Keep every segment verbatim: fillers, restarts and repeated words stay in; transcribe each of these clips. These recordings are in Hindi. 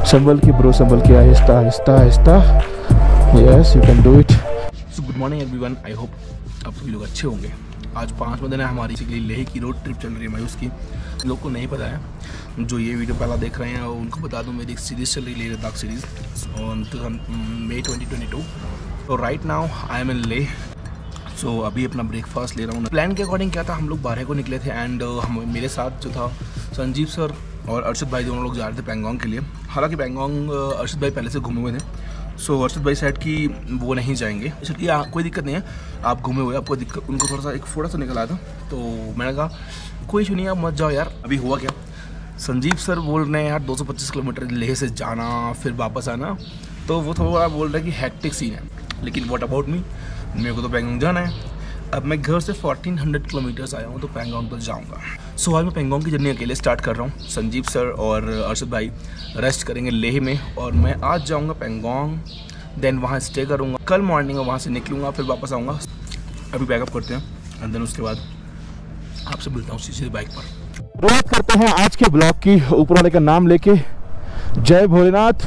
संभल के ब्रो, संभल के, आहिस्ता आहिस्ता आहिस्ता। Yes you can do it. So good morning everyone, I hope आप सभी लोग अच्छे होंगे। आज पाँचवें दिन है हमारी लेह की रोड ट्रिप चल रही है मायूस की। लोग को नहीं पता है, जो ये वीडियो पहला देख रहे हैं उनको बता दूं, मेरी एक सीरीज़ चल रही है Leh Ladakh series on May twenty twenty two. तो right now I am in Leh. So so, अभी अपना ब्रेकफास्ट ले रहा हूँ। प्लान के अकॉर्डिंग क्या था, हम लोग बारह को निकले थे एंड uh, हम मेरे साथ जो था संजीव सर और अर्षद भाई, दोनों लोग जा रहे थे पैंगोंग के लिए। हालांकि पैंगोंग uh, अर्षद भाई पहले से घूमे हुए थे। सो so, अर्षद भाई साइड की वो नहीं जाएंगे, चलिए कोई दिक्कत नहीं है, आप घूमे हुए, आपको दिक्कत, उनको थोड़ा सा एक फोड़ा सा निकल आया था। तो मैंने कहा कोई इशू नहीं है, आप मत जाओ यार। अभी हुआ क्या, संजीव सर बोल रहे हैं यार दो सौ पच्चीस किलोमीटर लेह से जाना फिर वापस आना, तो वो थोड़ा बोल रहे हैं कि हैक्टिक सीन है। लेकिन व्हाट अबाउट मी, मेरे को तो पैंगोंग जाना है। अब मैं घर से फोर्टीन हंड्रेड किलोमीटर्स आया हूँ, तो पैंगोंग तो जाऊँगा। सो आज मैं पैंगोंग की जर्नी अकेले स्टार्ट कर रहा हूँ। संजीव सर और अर्षद भाई रेस्ट करेंगे लेह में और मैं आज जाऊँगा पैंगोंग, देन वहाँ स्टे करूँगा। कल मॉर्निंग में वहाँ से निकलूँगा, फिर वापस आऊँगा। अभी बैकअप करते हैं एंड देन उसके बाद आपसे मिलता हूँ सीधे बाइक पर। शुरुआत करते हैं आज के ब्लॉग की, ऊपर वाले का नाम लेके। जय Bholenath.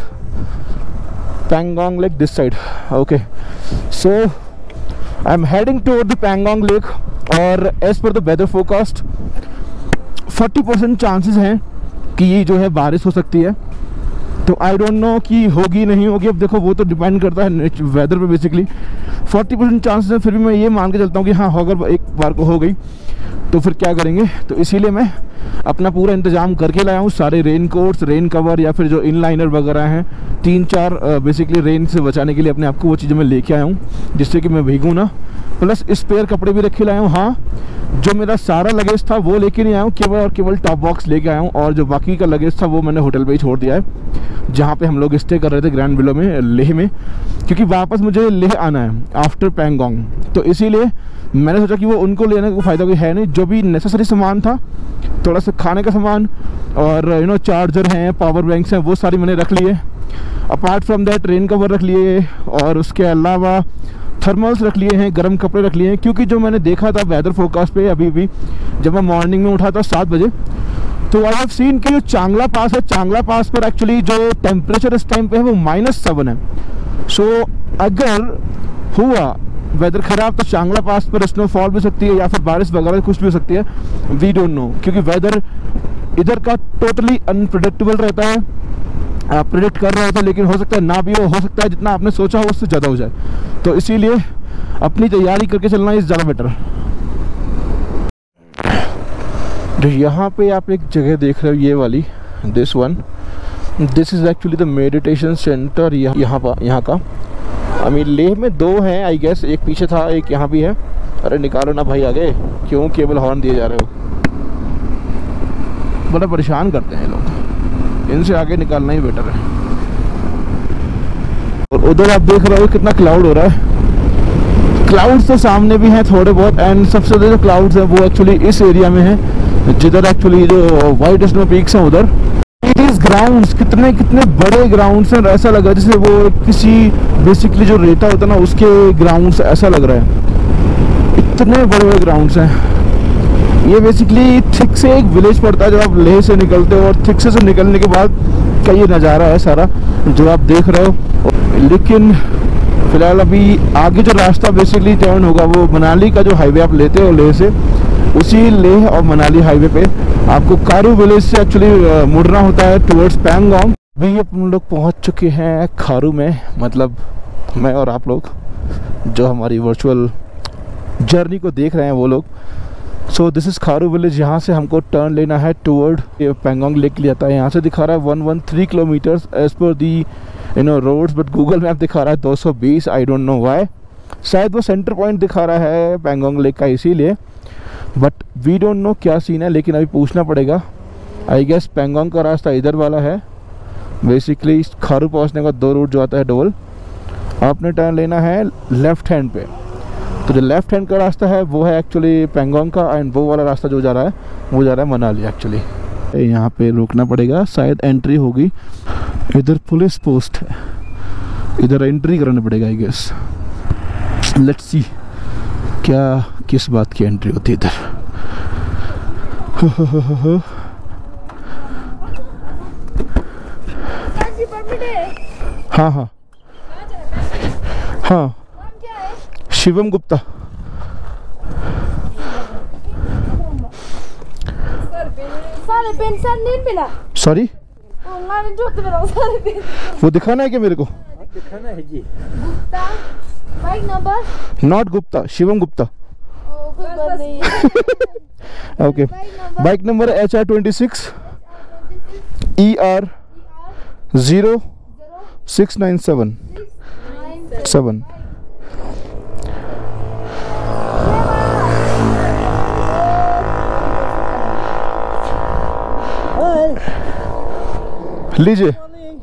Pangong lake this side. Okay, so I am heading toward the Pangong lake और as per the weather forecast forty percent chances हैं कि ये जो है बारिश हो सकती है। तो आई डोंट नो कि होगी नहीं होगी, अब देखो वो तो डिपेंड करता है वेदर पे बेसिकली। फोर्टी परसेंट चांसेस है, फिर भी मैं ये मान के चलता हूँ कि हाँ अगर एक बार को हो गई तो फिर क्या करेंगे। तो इसीलिए मैं अपना पूरा इंतजाम करके लाया हूँ, सारे रेन कोट्स, रेन कवर या फिर जो इनलाइनर वगैरह हैं, तीन चार बेसिकली रेन से बचाने के लिए अपने आप को वो चीज़ें मैं लेके आया हूँ जिससे कि मैं भीगूँ ना। प्लस स्पेयर कपड़े भी रखे लाया हूँ। हाँ, जो मेरा सारा लगेज था वो लेके नहीं आया हूँ, केवल और केवल टॉप बॉक्स लेके आया हूँ और जो बाकी का लगेज था वो मैंने होटल पे ही छोड़ दिया है जहाँ पे हम लोग स्टे कर रहे थे, ग्रैंड विलो में लेह में, क्योंकि वापस मुझे लेह आना है आफ्टर पैंगोंग। तो इसीलिए मैंने सोचा कि वो उनको लेने का फ़ायदा कोई है नहीं। जो भी नेसेसरी सामान था, थोड़ा सा खाने का सामान और यू नो चार्जर हैं, पावर बैंक्स हैं, वो सारी मैंने रख लिए। Apart from that rain cover रख लिए और उसके अलावा थर्मल्स रख लिए हैं, गर्म कपड़े रख लिए हैं। क्योंकि जो मैंने देखा था वेदर फोरकास्ट पे अभी भी जब मैं मॉर्निंग में उठा था सात बजे, तो आई हैव सीन कि जो चांगला पास है, चांगला पास पर एक्चुअली जो टेम्परेचर इस टाइम पे है वो माइनस सेवन है। सो so, अगर हुआ वेदर ख़राब तो चांगला पास पर स्नोफॉल भी सकती है या फिर बारिश वगैरह कुछ भी हो सकती है, वी डोंट नो। क्योंकि वेदर इधर का टोटली अनप्रेडिक्टेबल रहता है। आप प्रेडिक्ट कर रहे होते हैं लेकिन हो सकता है ना भी हो, हो सकता है जितना आपने सोचा हो उससे ज़्यादा हो जाए। तो इसीलिए अपनी तैयारी करके चलना इज़ ज़्यादा बेटर। जो यहाँ पे आप एक जगह देख रहे हो, ये वाली, this one, this is actually the meditation centre. यहाँ पर यहाँ का आई मीन लेह में दो हैं आई गेस, एक पीछे था एक यहाँ भी है। अरे निकालो ना भाई आगे, क्यों केबल हॉर्न दिए जा रहे हो, बड़ा परेशान करते हैं लोग, इनसे आगे निकालना ही बेटर है। और उधर आप देख रहे हो कितना क्लाउड हो रहा है। क्लाउड्स तो सामने भी हैं थोड़े बहुत एंड सबसे ज़्यादा जो क्लाउड्स हैं वो एक्चुअली इस एरिया में है जिधर एक्चुअली जो वाइट स्नो पीक्स हैं उधर। इस ग्राउंड्स कितने कितने बड़े ग्राउंड्स हैं, ऐसा लगा जैसे वो किसी बेसिकली जो रेता होता है ना उसके ग्राउंड्स, ऐसा लग रहा है। इतने बड़े बड़े ग्राउंड्स हैं। ये बेसिकली थिक से एक विलेज पड़ता है जब आप लेह से निकलते हो, और थिक से, से निकलने के बाद का ये नज़ारा है सारा जो आप देख रहे हो। लेकिन फिलहाल अभी आगे जो रास्ता बेसिकली टर्न होगा वो मनाली का जो हाईवे आप लेते हो लेह से, उसी लेह और मनाली हाईवे पे आपको कारू विलेज से एक्चुअली मुड़ना होता है टुवर्ड्स पैंगोंग। अभी अपन लोग पहुंच चुके हैं खारू में, मतलब मैं और आप लोग जो हमारी वर्चुअल जर्नी को देख रहे हैं वो लोग। So this is Kharu village. यहाँ से हमको टर्न लेना है टुवर्ड पैंगोंग लेक के लिए जाता है। यहाँ से दिखा रहा है one one three kilometres as per the you know roads, but Google map दिखा रहा है दो सौ बीस। आई डोंट नो व्हाई, शायद वो सेंटर पॉइंट दिखा रहा है पैंगोंग लेक का इसीलिए, बट वी डोंट नो क्या सीन है। लेकिन अभी पूछना पड़ेगा। आई गेस पैंगोंग का रास्ता इधर वाला है। बेसिकली खारू पहुंचने का दो रूट जो आता है डोल, आपने टर्न लेना है लेफ़्ट हैंड पे। तो जो लेफ़्ट हैंड का रास्ता है वो है एक्चुअली पैंगोंग का, एंड वो वाला रास्ता जो जा रहा है वो जा रहा है मनाली एक्चुअली। यहाँ पे रुकना पड़ेगा, शायद एंट्री होगी। इधर पुलिस पोस्ट है, इधर एंट्री करना पड़ेगा आई गेस। लेट्स सी क्या किस बात की एंट्री होती है इधर। हाँ हाँ हाँ, शिवम गुप्ता। सॉरी, वो दिखाना है क्या मेरे को? दिखाना है जी। Bike number not Gupta, Shivam Gupta. Okay, bike number H R twenty six E R zero six nine seven seven. लीजिए।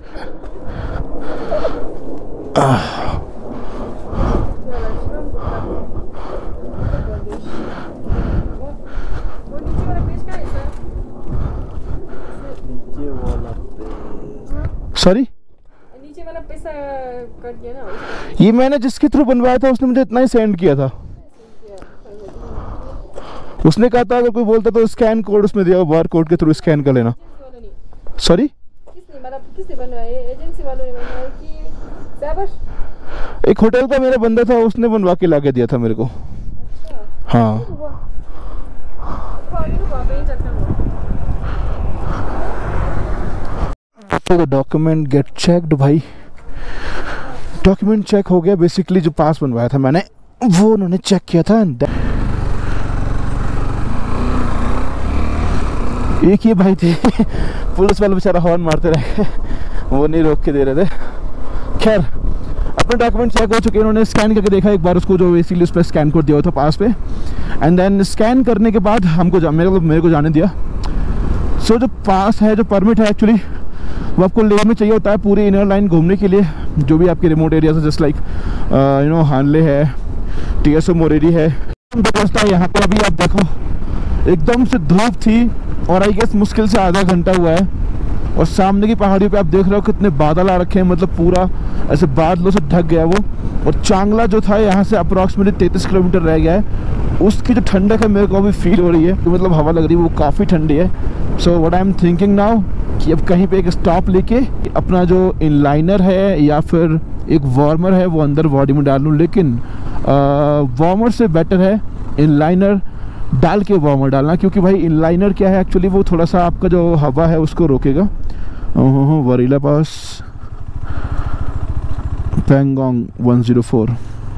सॉरी, नीचे वाला पैसा कट गया ना। ये मैंने जिसके थ्रू बनवाया था उसने मुझे इतना ही सेंड किया था। उसने कहा था अगर कोई बोलता तो स्कैन कोड उसमें दिया, बार कोड के थ्रू स्कैन कर लेना। सॉरी, किसने मतलब किसने बनवाया? एजेंसी वालों ने बनवाया कि साबर? एक होटल का मेरा बंदा था, उसने बनवा के ला के दिया था मेरे को। अच्छा। हाँ, तो डॉक्यूमेंट गेट चेक्ड भाई। डॉक्यूमेंट चेक हो गया। बेसिकली जो पास बनवाया था मैंने वो उन्होंने चेक किया था। एक ही भाई थे पुलिस वाले बेचारा हॉर्न मारते रहे, वो नहीं रोक के दे रहे थे। खैर, अपने डॉक्यूमेंट चेक हो चुके, उन्होंने स्कैन करके देखा एक बार उसको, जो बेसिकली उस पर स्कैन कोड दिया हुआ था पास पे। एंड देन स्कैन करने के बाद हमको जा, मेरे को मेरे को जाने दिया। सो so, जो पास है, जो परमिट है एक्चुअली, वो आपको लेह में चाहिए होता है पूरी इनर लाइन घूमने के लिए, जो भी आपके रिमोट एरिया से, just like you know Hanle है, टी एस ओ मोरेरी है। यहाँ पे अभी आप देखो एकदम से धूप थी और आई गेस मुश्किल से आधा घंटा हुआ है, और सामने की पहाड़ियों पे आप देख रहे हो कितने बादल आ रखे हैं, मतलब पूरा ऐसे बादलों से ढक गया वो। और चांगला जो था यहाँ से अप्रॉक्सीमेटली तैंतीस किलोमीटर रह गया है, उसकी जो ठंडक है मेरे को अभी फील हो रही है, तो मतलब हवा लग रही है वो काफ़ी ठंडी है। So what I am thinking now कि अब कहीं पे एक स्टॉप लेके अपना जो इनलाइनर है या फिर एक वार्मर है वो अंदर बॉडी में डाल लूँ, लेकिन वार्मर से बेटर है इनलाइनर डाल के वार्मर डालना, क्योंकि भाई इनलाइनर क्या है एक्चुअली, वो थोड़ा सा आपका जो हवा है उसको रोकेगा। Warila pass Pangong one zero four.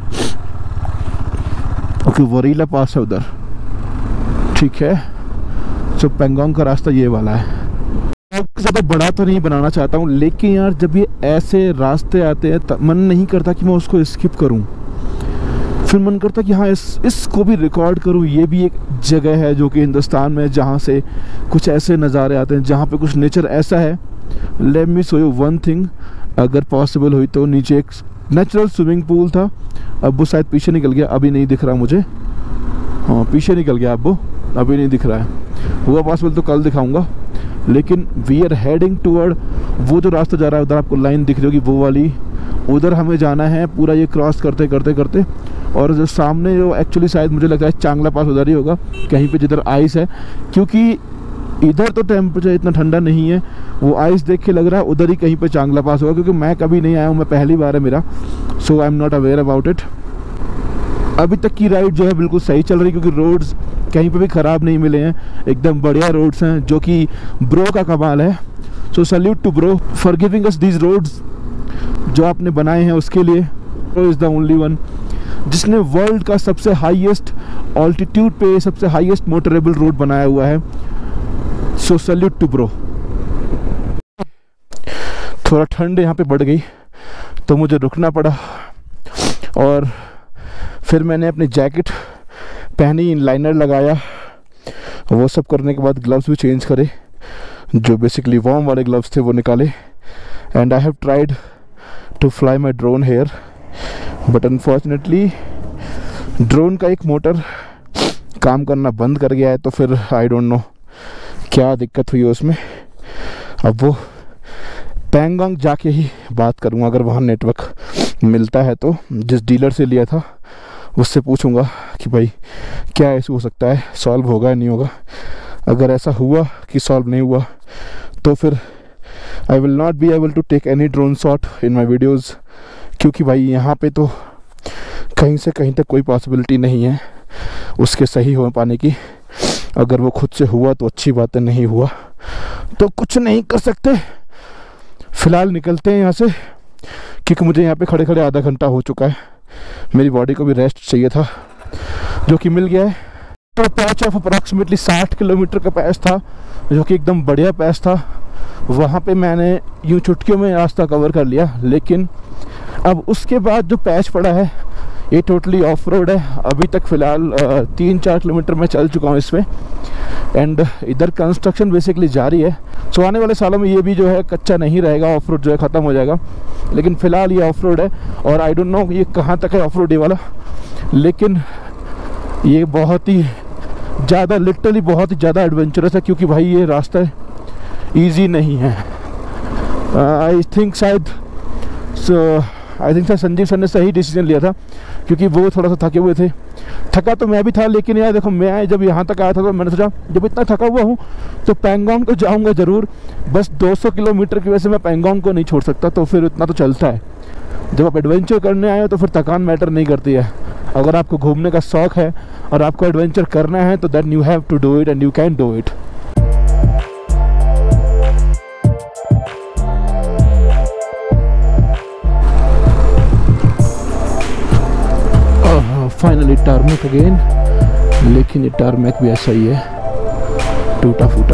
Okay, Warila pass है उधर, ठीक है। सो पैंगोंग का रास्ता ये वाला है। ज़्यादा बड़ा तो नहीं बनाना चाहता हूँ, लेकिन यार जब ये ऐसे रास्ते आते हैं मन नहीं करता कि मैं उसको स्किप करूँ, फिर मन करता कि हाँ इस इसको भी रिकॉर्ड करूँ। ये भी एक जगह है जो कि हिंदुस्तान में, जहाँ से कुछ ऐसे नज़ारे आते हैं, जहाँ पे कुछ नेचर ऐसा है। Let me show you one thing, अगर पॉसिबल हुई तो। नीचे एक नेचुरल स्विमिंग पूल था, अब वो शायद पीछे निकल गया, अभी नहीं दिख रहा मुझे। हाँ, पीछे निकल गया, अब वो अभी नहीं दिख रहा है। हुआ पॉसिबल तो कल दिखाऊँगा। लेकिन वी आर हेडिंग टूवर्ड, वो जो रास्ता जा रहा है उधर आपको लाइन दिख रही होगी, वो वाली, उधर हमें जाना है पूरा ये क्रॉस करते करते करते। और जो सामने जो एक्चुअली शायद मुझे लगता है चांगला पास उधर ही होगा, कहीं पे जिधर आइस है, क्योंकि इधर तो टेम्परेचर इतना ठंडा नहीं है। वो आइस देख के लग रहा है उधर ही कहीं पे चांगला पास होगा, क्योंकि मैं कभी नहीं आया हूँ, मैं पहली बार है मेरा। So I am not aware about it. अभी तक की राइड जो है बिल्कुल सही चल रही, क्योंकि रोड्स कहीं पे भी ख़राब नहीं मिले हैं, एकदम बढ़िया रोड्स हैं, जो कि ब्रो का कमाल है। So salute to BRO for giving us these roads जो आपने बनाए हैं उसके लिए। BRO is the only one जिसने वर्ल्ड का सबसे हाईएस्ट ऑल्टीट्यूड पे सबसे हाईएस्ट मोटरेबल रोड बनाया हुआ है। So salute to BRO. थोड़ा ठंड यहाँ पे बढ़ गई तो मुझे रुकना पड़ा, और फिर मैंने अपनी जैकेट पहनी, इनलाइनर लगाया, वो सब करने के बाद ग्लव्स भी चेंज करे, जो बेसिकली वार्म वाले ग्लव्स थे वो निकाले। And I have tried to fly my drone here, but unfortunately drone का एक मोटर काम करना बंद कर गया है, तो फिर आई डोंट नो क्या दिक्कत हुई उसमें। अब वो पैंगोंग जाके ही बात करूँगा, अगर वहाँ नेटवर्क मिलता है तो। जिस डीलर से लिया था उससे पूछूंगा कि भाई क्या इशू हो सकता है, सॉल्व होगा या नहीं होगा। अगर ऐसा हुआ कि सॉल्व नहीं हुआ तो फिर I will not be able to take any drone shot in my videos, क्योंकि भाई यहाँ पे तो कहीं से कहीं तक कोई पॉसिबिलिटी नहीं है उसके सही हो पाने की। अगर वो खुद से हुआ तो अच्छी बात है, नहीं हुआ तो कुछ नहीं कर सकते। फ़िलहाल निकलते हैं यहाँ से, क्योंकि मुझे यहाँ पे खड़े खड़े आधा घंटा हो चुका है। मेरी बॉडी को भी रेस्ट चाहिए था, जो कि मिल गया है। तो पैच ऑफ अप्रॉक्सीमेटली साठ किलोमीटर का पैच था, जो कि एकदम बढ़िया पैच था। वहाँ पे मैंने यूँ चुटकियों में रास्ता कवर कर लिया, लेकिन अब उसके बाद जो पैच पड़ा है ये टोटली ऑफ रोड है। अभी तक फ़िलहाल तीन चार किलोमीटर मैं चल चुका हूँ इसमें, एंड इधर कंस्ट्रक्शन बेसिकली जारी है। सो आने वाले सालों में ये भी जो है कच्चा नहीं रहेगा, ऑफ रोड जो है ख़त्म हो जाएगा, लेकिन फ़िलहाल ये ऑफ रोड है। और आई डोंट नो ये कहाँ तक है ऑफ रोड ये वाला, लेकिन ये बहुत ही ज़्यादा, लिटरली बहुत ही ज़्यादा एडवेंचरस है, क्योंकि भाई ये रास्ता ईजी नहीं है। आई थिंक शायद आई थिंक शायद संजीव सर ने सही डिसीजन लिया था, क्योंकि वो थोड़ा सा थके हुए थे। थका तो मैं भी था, लेकिन यार देखो, मैं जब यहाँ तक आया था तो मैंने सोचा जब इतना थका हुआ हूँ तो पैंगोंग तो जाऊँगा ज़रूर। बस दो सौ किलोमीटर की वजह से मैं पैंगोंग को नहीं छोड़ सकता, तो फिर इतना तो चलता है। जब आप एडवेंचर करने आए हो तो फिर थकान मैटर नहीं करती है। अगर आपको घूमने का शौक़ है और आपको एडवेंचर करना है तो then you have to do it and you can do it. Finally tarmac again, लेकिन ये टारमेक भी ऐसा ही है, टूटा फूटा।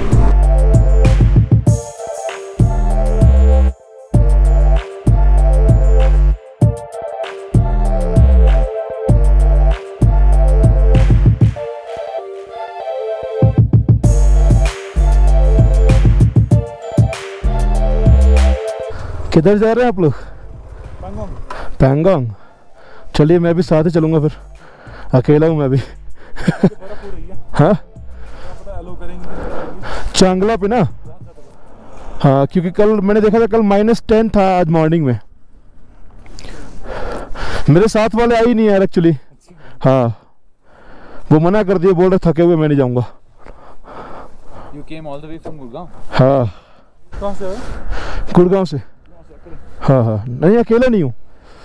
किधर जा रहे हैं आप लोग? पैंगोंग। पैंगोंग, चलिए मैं भी साथ ही चलूँगा, फिर अकेला हूँ मैं भी। हाँ चांगला पे ना, हाँ क्योंकि कल मैंने देखा था, कल माइनस टेन था आज मॉर्निंग में। मेरे साथ वाले आई नहीं यार एक्चुअली, हाँ वो मना कर दिए, बोल रहे थके हुए मैं नहीं जाऊँगा। You came all the way from Gurgaon? हाँ। कहाँ से? गुड़गांव से। हाँ हाँ, नहीं अकेला नहीं हूँ,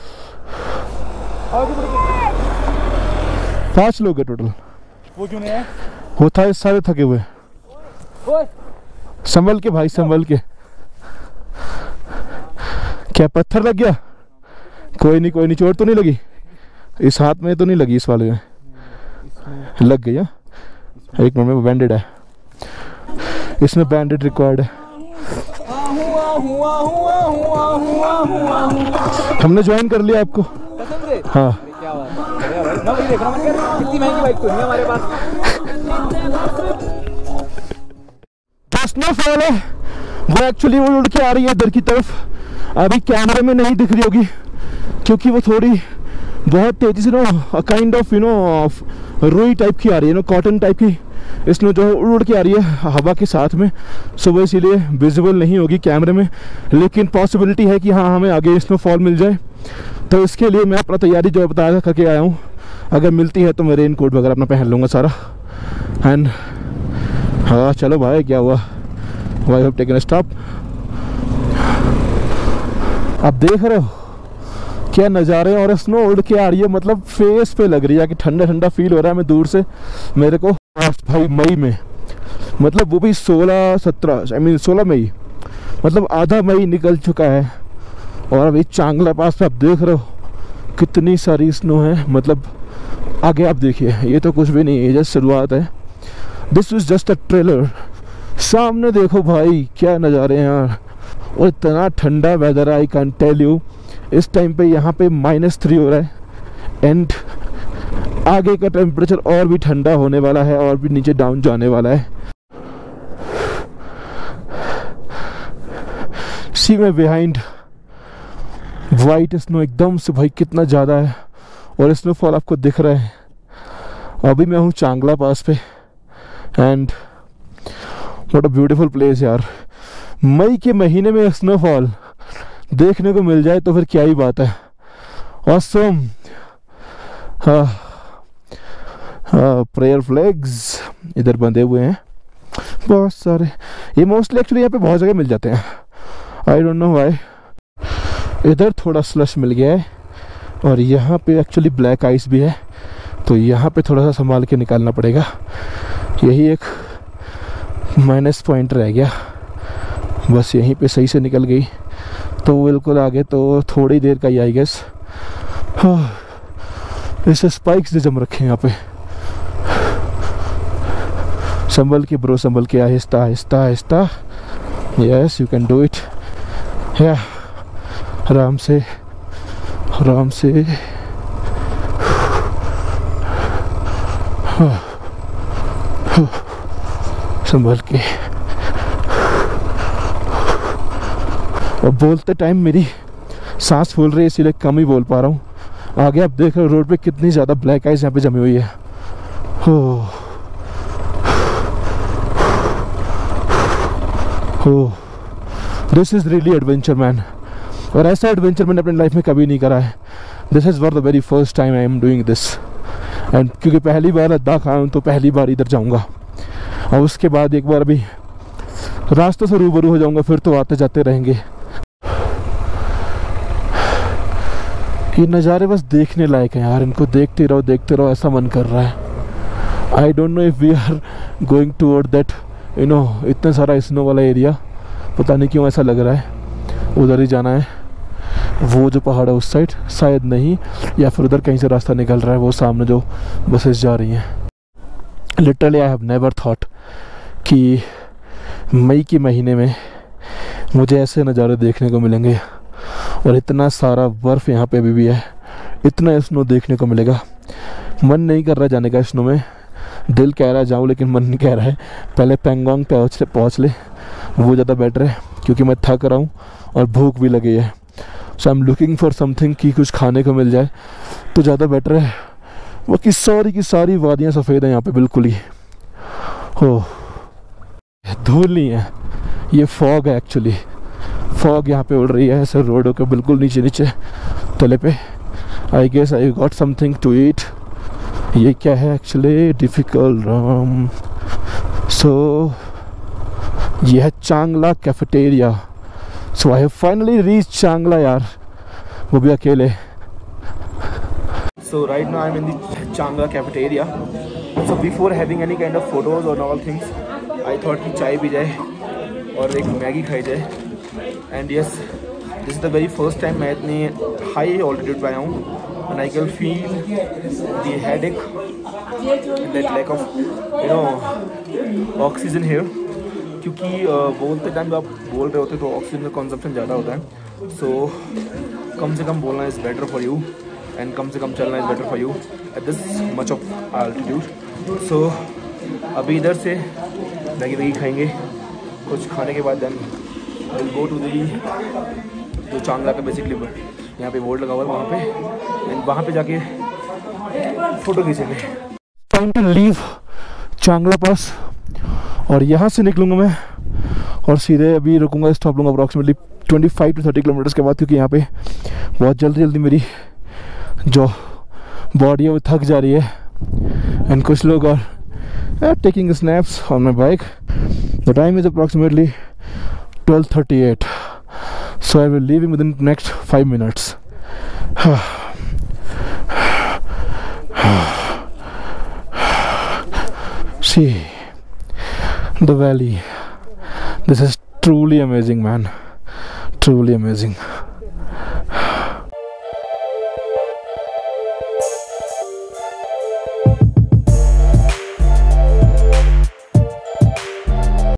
पांच लोग हैं टोटल। वो क्यों नहीं है? वो था सारे थके हुए। संभल के भाई, संभल के। क्या पत्थर लग गया? कोई नहीं कोई नहीं, चोट तो नहीं लगी? इस हाथ में तो नहीं लगी, इस वाले में लग गई। एक मिनट में बैंडेड है, इसमें बैंडेड रिक्वायर्ड है। हमने ज्वाइन कर लिया आपको। हाँ क्या बात है भाई, मैं वही देख रहा हूं, कितनी महंगी बाइक तो नहीं है हमारे पास। जो स्नोफॉल है वो एक्चुअली वो उड़ के आ रही है इधर की तरफ। अभी कैमरे में नहीं दिख रही होगी, क्योंकि वो थोड़ी बहुत तेजी से no kind of you know रुई टाइप की आ रही है, नो कॉटन टाइप की स्नो जो उड़ उड़ के आ रही है हवा के साथ में। सो वो इसीलिए विजिबल नहीं होगी कैमरे में, लेकिन पॉसिबिलिटी है कि हाँ हमें आगे स्नोफॉल मिल जाए। तो इसके लिए मैं अपना तैयारी जो बताया करके आया हूँ। अगर मिलती है तो मैं रेन कोट वगैरह अपना पहन लूँगा सारा। एंड हाँ चलो भाई, क्या हुआ, why have taken a stop. आप देख रहे हो क्या नज़ारे, और स्नो उड़ के आ रही है, मतलब फेस पे लग रही है कि ठंडा ठंडा फील हो रहा है। मैं दूर से मेरे को भाई मई में, मतलब वो भी सोलह सत्रह आई मीन सोलह मई, मतलब आधा मई निकल चुका है, और अभी चांगला पास पे आप देख रहे हो कितनी सारी स्नो है। मतलब आगे आप देखिए, ये तो कुछ भी नहीं है, जस्ट शुरुआत है। This is just a trailer. सामने देखो भाई क्या नज़ारे हैं यार, और इतना ठंडा वेदर है, आई कैन टेल यू। इस टाइम पे यहाँ पे माइनस थ्री हो रहा है, एंड आगे का टेम्परेचर और भी ठंडा होने वाला है, और भी नीचे डाउन जाने वाला है। सी में बिहाइंड वाइट स्नो एकदम से भाई कितना ज़्यादा है, और स्नोफॉल आपको दिख रहा है। अभी मैं हूँ चांगला पास पे, and what a beautiful place यार। मई के महीने में स्नोफॉल देखने को मिल जाए तो फिर क्या ही बात है, ऑसम। हाँ हाँ, प्रेयर फ्लैग्स इधर बंधे हुए हैं बहुत सारे। ये मोस्टली एक्चुअली यहाँ पे बहुत जगह मिल जाते हैं। I don't know why. इधर थोड़ा स्लश मिल गया है और यहाँ पे एक्चुअली ब्लैक आइस भी है, तो यहाँ पे थोड़ा सा संभाल के निकालना पड़ेगा। यही एक माइनस पॉइंट रह गया, बस यहीं पे सही से निकल गई तो बिल्कुल आगे तो थोड़ी देर का ही आई गेस। इसे स्पाइक्स ने जम रखे हैं यहाँ पे। संभल के ब्रो, संभल के, आहिस्ता आहिस्ता आहिस्ता। Yes you can do it. या आराम से आराम से। संभल के। और बोलते टाइम मेरी सांस फूल रही है इसीलिए कम ही बोल पा रहा हूँ। आगे आप देख रहे हो रोड पे कितनी ज़्यादा ब्लैक आइस यहाँ पे जमी हुई है। हो हो this is really adventure man. और ऐसा एडवेंचर मैंने अपनी लाइफ में कभी नहीं करा है। This is for the very first time I am doing this. And क्योंकि पहली बार लद्दाख आया हूँ तो पहली बार इधर जाऊँगा और उसके बाद एक बार अभी रास्तों से रूबरू हो जाऊँगा, फिर तो आते जाते रहेंगे। ये नज़ारे बस देखने लायक हैं यार, इनको देखते रहो देखते रहो ऐसा मन कर रहा है। I don't know if we are going toward that you know इतना सारा स्नो वाला एरिया, पता नहीं क्यों ऐसा लग रहा है उधर ही जाना है। वो जो पहाड़ है उस साइड शायद नहीं, या फिर उधर कहीं से रास्ता निकल रहा है, वो सामने जो बसेस जा रही हैं। Literally I have never thought कि मई के महीने में मुझे ऐसे नज़ारे देखने को मिलेंगे और इतना सारा बर्फ़ यहाँ पे अभी भी है, इतना स्नो देखने को मिलेगा। मन नहीं कर रहा जाने का स्नो में, दिल कह रहा है जाऊँ लेकिन मन नहीं कह रहा है। पहले पेंगोंग पहुँच ले पहुँच ले वो ज़्यादा बेटर है क्योंकि मैं थक रहा हूँ और भूख भी लगी है। So I am looking for something कि कुछ खाने को मिल जाए तो ज़्यादा बेटर है। बाकी सारी की सारी वादियाँ सफ़ेद हैं यहाँ पे बिल्कुल ही। हो धूल नहीं है, ये फॉग है एक्चुअली। फॉग यहाँ पे उड़ रही है ऐसे रोडों के बिल्कुल नीचे नीचे तले पे। I guess I got something to eat. ये क्या है एक्चुअली? डिफ़िकल्ट राम। सो ये है Changla cafeteria. So I have finally reach Changla यार, वो भी अकेले। So right now I'm in the Changla cafeteria. So before having any kind of photos or all things, I thought कि चाय पी जाए और एक मैगी खाई जाए। And yes, this is the very first time मैं इतनी high altitude पे आया हूँ and I can feel the headache and that lack of you know oxygen here. क्योंकि uh, बोलते टाइम जब आप बोल रहे होते तो ऑक्सीजन का कंजप्शन ज़्यादा होता है। सो so, कम से कम बोलना is better for you and कम से कम चलना is better for you at this much of altitude. So अभी इधर से मैगी वैगी खाएंगे, कुछ खाने के बाद then will go to the जो चांगला का बेसिकली यहाँ पे बोर्ड लगा हुआ है वहाँ पे, एंड वहाँ पे जाके फ़ोटो खींचेंगे। टाइम टू लीव चांगला पास और यहाँ से निकलूँगा मैं और सीधे अभी रुकूँगा, स्टॉप लूँगा अप्रॉक्सीमेटली पच्चीस टू तीस किलोमीटर्स के बाद, क्योंकि यहाँ पे बहुत जल्दी जल्दी मेरी जो बॉडी है वो थक जा रही है। एंड कुछ लोग और taking snaps on my bike. The time is approximately twelve thirty eight, so I will leave within next five minutes. See the valley. This is truly amazing, man. Truly amazing.